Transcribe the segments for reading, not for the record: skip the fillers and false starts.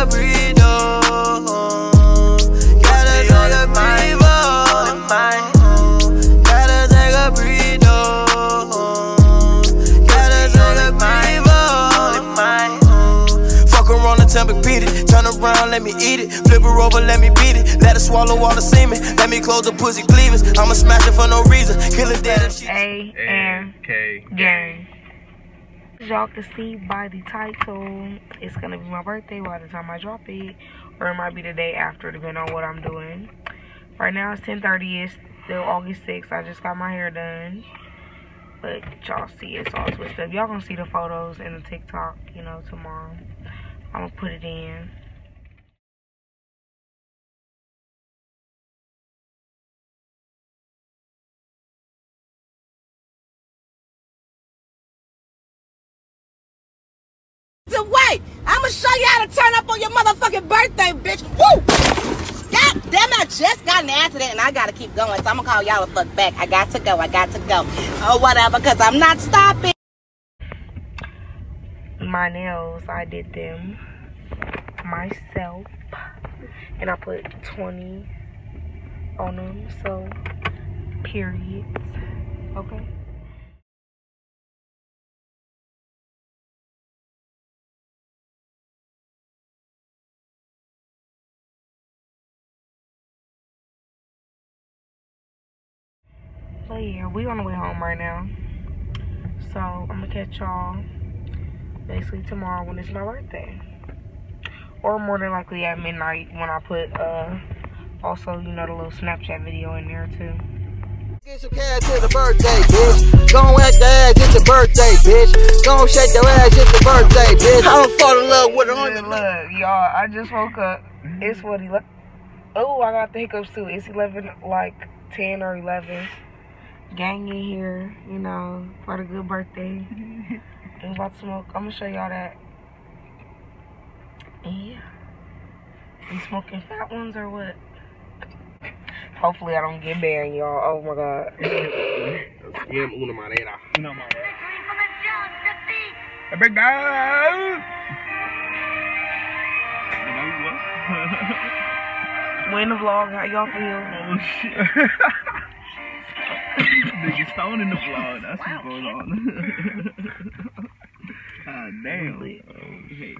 a breather. Gotta take a breather. Gotta take a breather. Gotta take a breather. Fuck around the temple, beat it. Turn around, let me eat it. Flip her over, let me beat it. Let her swallow all the semen. Let me close the pussy cleavers. I'ma smash it for no reason. Kill it dead. A-M-K gang. As y'all can see by the title, it's gonna be my birthday by the time I drop it, or it might be the day after, depending on what I'm doing. Right now it's 10:30. It's still August 6th. I just got my hair done, but y'all see it's all twisted up. Y'all gonna see the photos in the TikTok, you know, tomorrow. I'm gonna put it in. Wait, I'ma show you how to turn up on your motherfucking birthday, bitch. Woo! God damn it, I just got an accident and I gotta keep going, so I'ma call y'all a fuck back. I got to go. Or whatever, because I'm not stopping. My nails, I did them myself, and I put 20 on them, so period. Okay. But yeah, we on the way home right now, so I'm gonna catch y'all basically tomorrow when it's my birthday, or more than likely at midnight when I put also, you know, the little Snapchat video in there too. Get some cash to the birthday, bitch. Gon' act the ass, it's your birthday, bitch. Gon' shake your ass, it's your birthday, bitch. I don't fall in love with her on the look, y'all, I just woke up. It's what 11. Oh, I got the hiccups too. It's 11, like 10 or 11. Gang in here, you know, for the good birthday. I was about to smoke. I'm gonna show y'all that. Yeah. You smoking fat ones or what? Hopefully I don't get banned, y'all. Oh my god. Una madera. A big dog. We're in the vlog. How y'all feel? Oh shit. Nigga stone in the vlog. That's what's going on. Ah damn. Oh shit.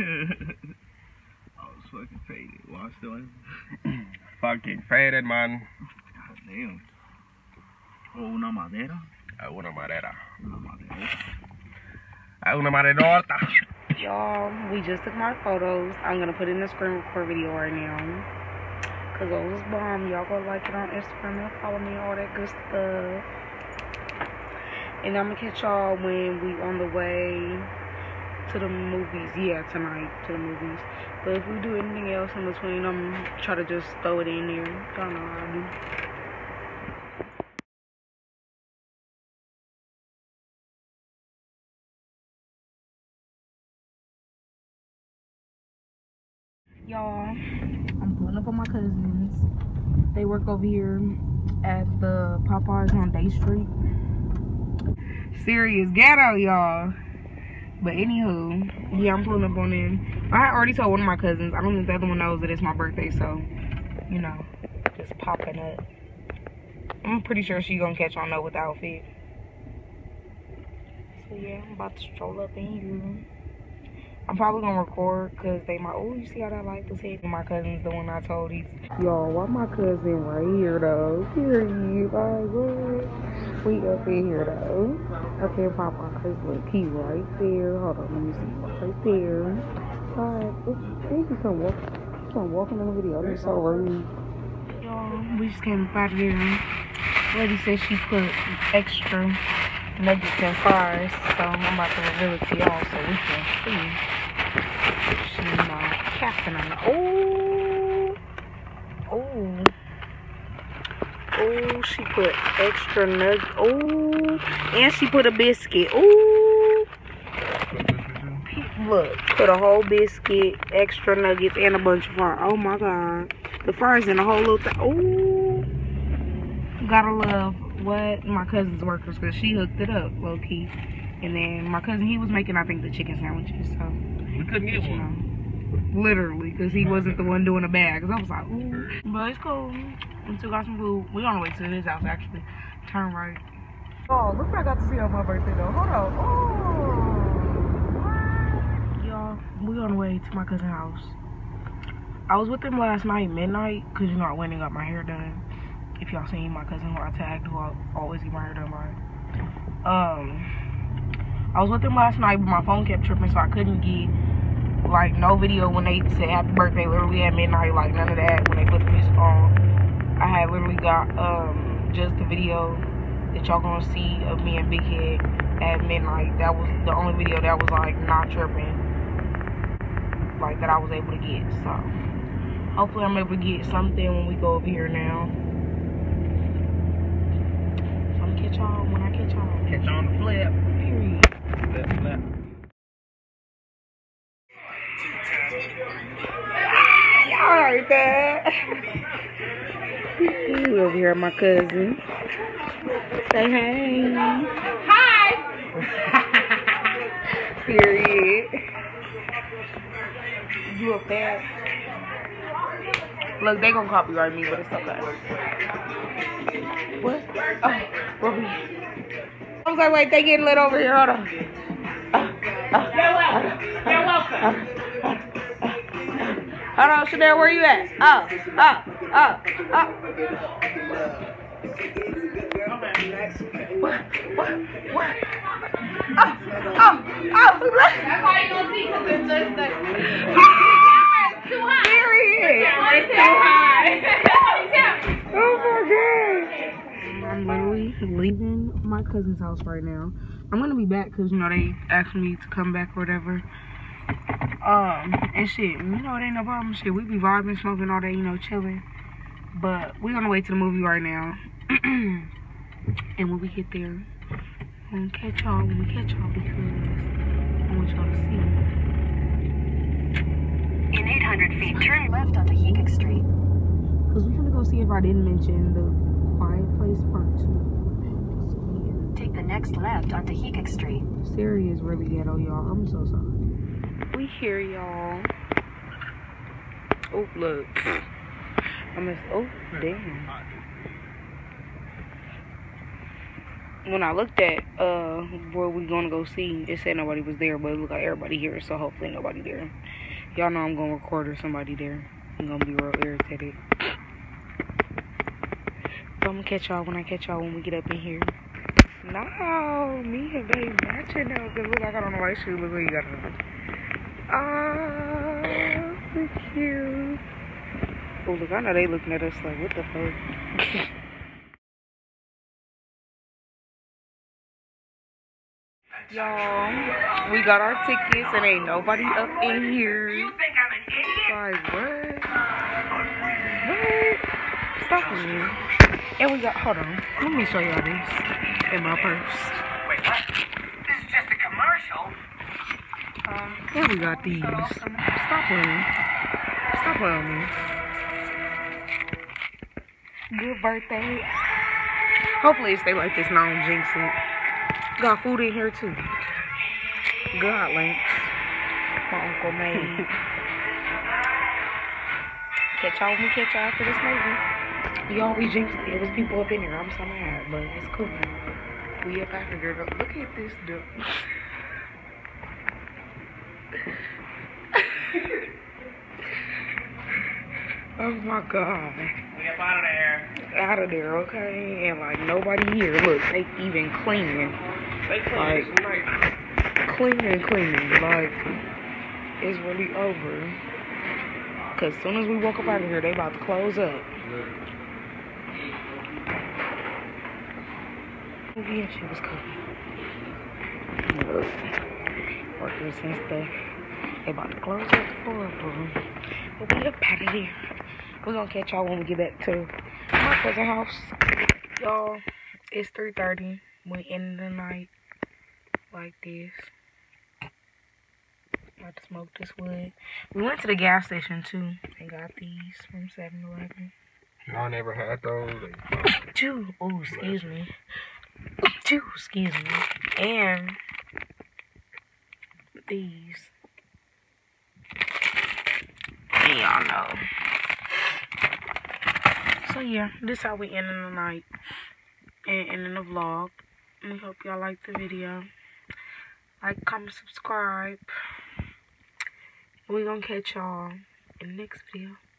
I was fucking faded. Well, I'm still in. Fucking faded, man. God damn. Oh, una madera. Una madera. Una madera. Una maderota. Y'all, we just took my photos. I'm gonna put in the screen record video right now. Cause those was bomb. Y'all go like it on Instagram and follow me, all that good stuff. And I'm gonna catch y'all when we on the way to the movies. Yeah, tonight to the movies. But if we do anything else in between, I'm gonna try to just throw it in there. Y'all know how I do. Y'all, I'm pulling up on my cousins. They work over here at the Popeyes on Day Street. Serious ghetto, y'all. But anywho, yeah, I'm pulling up on them. I already told one of my cousins. I don't think the other one knows that it's my birthday, so, you know, just popping up. I'm pretty sure she's gonna catch on though with the outfit. So yeah, I'm about to stroll up in here. I'm probably gonna record because they might. Oh, you see how that light was hitting? My cousin's the one I told. Y'all, why my cousin right here though? Period. Like what? We up in here though. Okay, pop my cousin. Look, he right there. Hold on, let me see. Right there. Alright, he's gonna walk in the video. That's so rude. Y'all, we just came up out of here. Lady said she put extra nuggets and fries, so I'm about to reveal it to y'all so we can see. She's not casting on the. Oh, she put extra nuggets. Oh, and she put a biscuit. Oh, look, put a whole biscuit, extra nuggets, and a bunch of fries. Oh my god, the fries in a whole little thing. Oh, gotta love what my cousin's workers, because she hooked it up low key. And then my cousin, he was making, I think, the chicken sandwiches. So we couldn't get one. Literally, because he wasn't the one doing the bag. Because I was like, ooh. But it's cool. We still got some food. We're on the way to his house, actually. Turn right. Oh, look what I got to see on my birthday, though. Hold on. Oh. Y'all, we're on the way to my cousin's house. I was with him last night, midnight, because, you know, I went and got my hair done. If y'all seen my cousin who I tagged, who I always get my hair done by. I was with him last night, but my phone kept tripping, so I couldn't get, like, no video when they said happy birthday, literally at midnight, like, none of that, when they put the music on. I had literally got, just the video that y'all gonna see of me and Big Head at midnight. That was the only video that was, like, not tripping, like, that I was able to get, so. Hopefully I'm able to get something when we go over here now. So I'm gonna catch y'all when I catch y'all. Catch on the flip. Period. Flip. Y'all heard that. We over here at my cousin. Say hey. Hi. Period. You up there? Look, they gonna copyright me, but it's okay. What? Oh, Ruby. I was like, wait, they getting lit over here. Hold on. You're welcome. Hold on, Chanel, where you at? Oh. What? That's why you don't see, because it's just the camera's too high. Period. The camera's too high. Oh my god. I'm literally leaving my cousin's house right now. I'm gonna be back because, you know, they asked me to come back or whatever. And shit, you know, it ain't no problem. Shit, we be vibing, smoking all day, you know, chilling. But we on the way to the movie right now. And when we get there, I'm gonna catch y'all when we catch y'all because I want y'all to see. In 800 feet, turn left onto Heek Street. Because we're gonna go see if I didn't mention the Quiet Place Part 2. Take the next left onto Heek Street. Siri is really ghetto, y'all. I'm so sorry. We here, y'all. Oh, look. Oh, damn. When I looked at where we gonna go see, it said nobody was there, but it looked like everybody here, so hopefully nobody there. Y'all know I'm gonna record or somebody there. I'm gonna be real irritated. So I'm gonna catch y'all when I catch y'all when we get up in here. No, me and babe matching now, because look, I got on the white shoe. Look what you got on. Oh, so cute. Oh, look, I know they looking at us like, what the fuck? Y'all, we got our tickets and ain't nobody up in here. You think I'm an idiot? Like, what? What? Stop me. And we got, hold on, let me show y'all this in my purse. Wait, what? This is just a commercial. And we got these. Stop playing. Stop playing with me. Good birthday. Hopefully it stay like this and I don't jinx it. Got food in here too. Good hot links. My uncle made. Catch y'all when we catch y'all for this movie. Y'all, we jinxed it. There was people up in here. I'm so mad, but it's cool. We up out of here though. Look at this dude. Oh my god. We up out of there. Out of there, okay? And like nobody here. Look, they even cleaning. They clean Like, tonight. cleaning. Like, it's really over. Cause as soon as we walk up out of here, they about to close up. Movie and shit was cool. Look, workers and stuff. They about to close up for us. We'll be up out of here. We're gonna catch y'all when we get back to my cousin's house. Y'all, it's 3:30. We end the night like this. About to smoke this wood. We went to the gas station too and got these from 7-Eleven. Y'all never had those? Excuse me. And y'all know. So yeah, this how we ending the night and ending the vlog. We hope y'all liked the video. Like, comment, subscribe. We're gonna catch y'all in the next video.